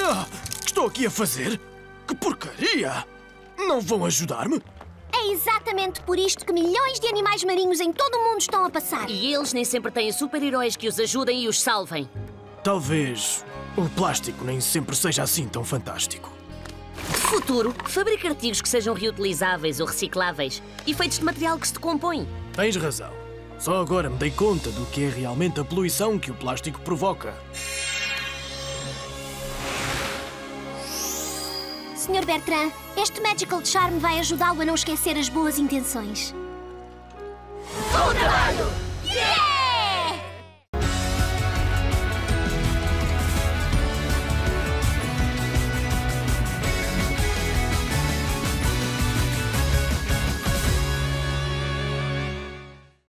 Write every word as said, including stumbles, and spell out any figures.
Ah, o que estou aqui a fazer? Que porcaria! Não vão ajudar-me? É exatamente por isto que milhões de animais marinhos em todo o mundo estão a passar. E eles nem sempre têm super-heróis que os ajudem e os salvem. Talvez o plástico nem sempre seja assim tão fantástico. De futuro, fabrica artigos que sejam reutilizáveis ou recicláveis e feitos de material que se decompõe. Tens razão. Só agora me dei conta do que é realmente a poluição que o plástico provoca. senhor Bertrand, este Magical Charm vai ajudá-lo a não esquecer as boas intenções. Bom trabalho!